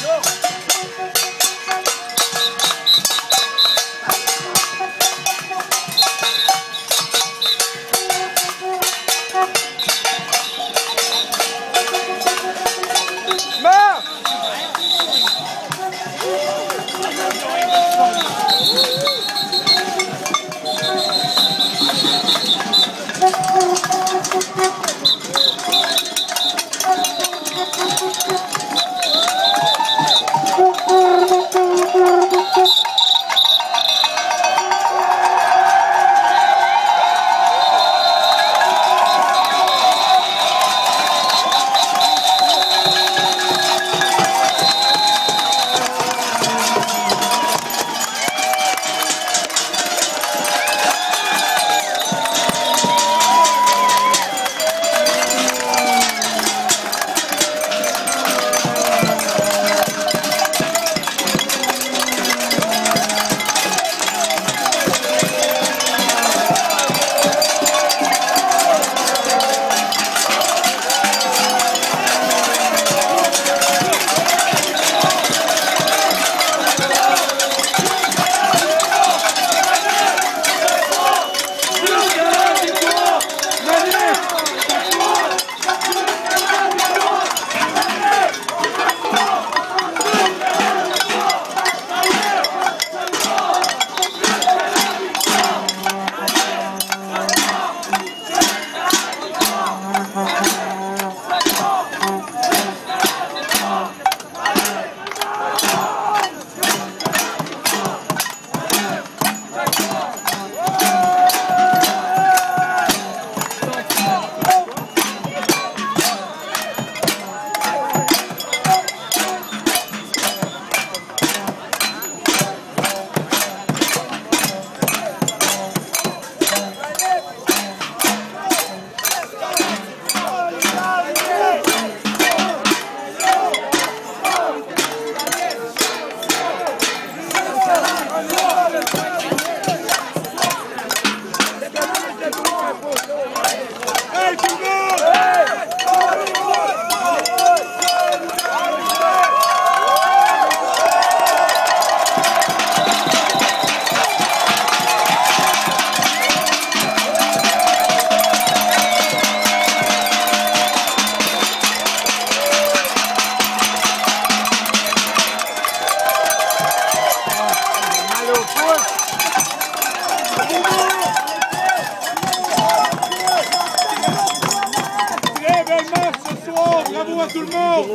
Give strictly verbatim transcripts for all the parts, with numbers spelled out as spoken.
Bravo à tout le monde!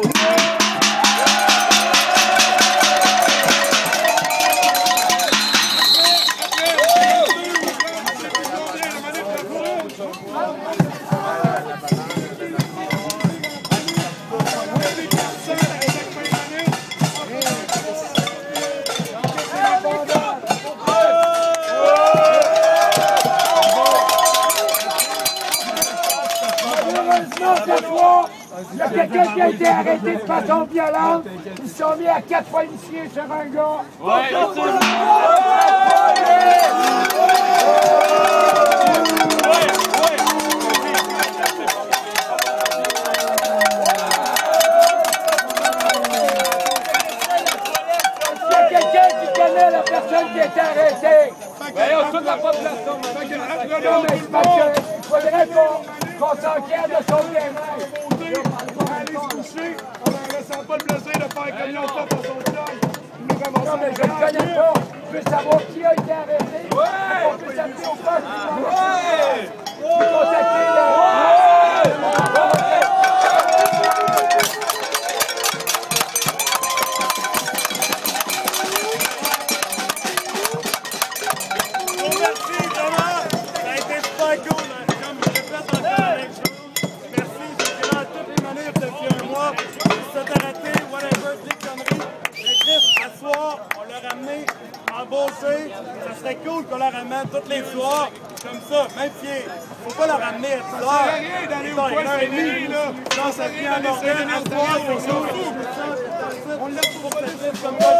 Il y a quelqu'un qui a été arrêté de façon violente. Ils se sont mis à quatre policiers sur un gars. Ouais, il y a quelqu'un qui connaît la personne qui a été arrêtée. Voyons toute la population. Non, mais c'est parce qu'il faudrait qu'on s'enquiert de son bien-être. Aller se coucher en ne laissant pas le plaisir de faire comme l'autre fois pour son job. Non, mais je ne connais pas. Je veux savoir qui a été arrêté. Ouais! On peut s'appeler au poste. Ouais! On peut contacter le... Merci, vraiment! Ça a été super cool. Comme je répète encore la même chose. Merci, j'étais là à toutes les manifs depuis un mois. Ils se sont arrêtés, whatever, des conneries. Mais Chris, à soir, on l'a ramené embauché. Ça serait cool qu'on la ramène tous les soirs, comme ça, même pied. Faut pas la ramener à tout l'heure. Ça sert à rien d'aller au point de nuit, là. Ça sert à rien d'aller au point de nuit. On laisse pour cette liste comme ça.